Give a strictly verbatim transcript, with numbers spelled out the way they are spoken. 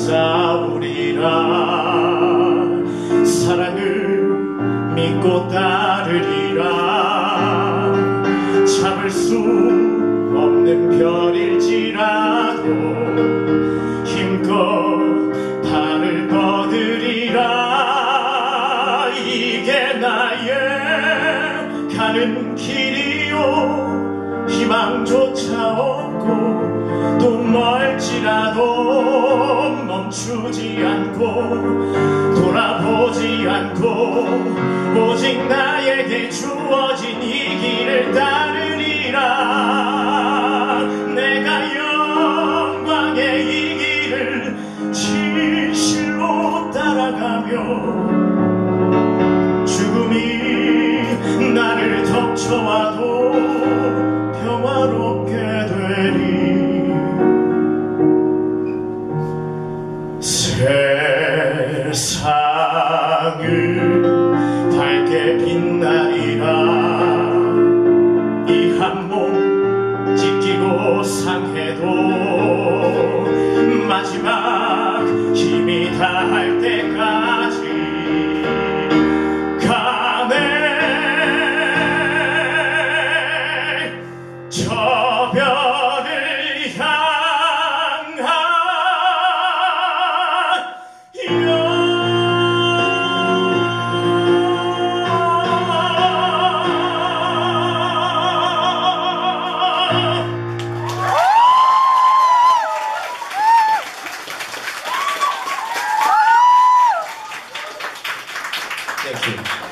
싸우리라. 사랑을 믿고 따르리라. 잡을 수 없는 별일지라도 힘껏 발을 뻗으리라. 이게 나의 가는 길이요, 희망조차 없고 또 멀지라도 멈추지 않고 돌아보지 않고 오직 나에게 주어진 이 길을 따르리라. 내가 영광의 이 길을 진실로 따라가며 죽음이 나를 덮쳐와도 평화롭게 되리. 세상을 밝게 빛나리라. 이 한 몸 찢기고 상해도 마지막 힘이 다할 때까지 가네. 저 별을 향한 Thank you.